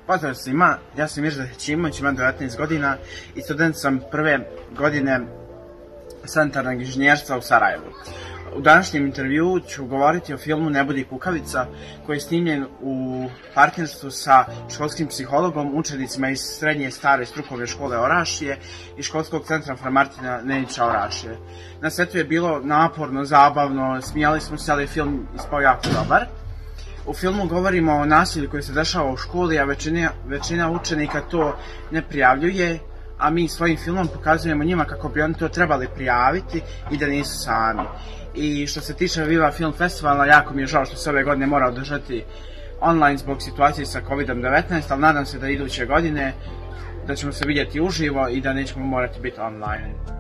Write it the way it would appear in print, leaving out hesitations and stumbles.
Pozdrav svima, ja sam Mirza Hećimović, imam 19 godina i student sam prve godine sanitarnog inženjerstva u Sarajevu. U današnjem intervjuu ću govoriti o filmu Ne budi kukavica, koji je snimljen u partnerstvu sa školskim psihologom, učenicima iz srednje stare strukovne škole Orašje i školskog centra Fra Martina Nedića Orašje. Na setu je bilo naporno, zabavno, smijali smo se, ali film ispao jako dobar. U filmu govorimo o nasilju koji se dešava u školi, a većina učenika to ne prijavljuje, a mi svojim filmom pokazujemo njima kako bi oni to trebali prijaviti i da nisu sami. I što se tiče Viva Film Festivala, jako mi je žao što se ove godine mora održati online zbog situacije sa COVID-19, ali nadam se da iduće godine da ćemo se vidjeti uživo i da nećemo morati biti online.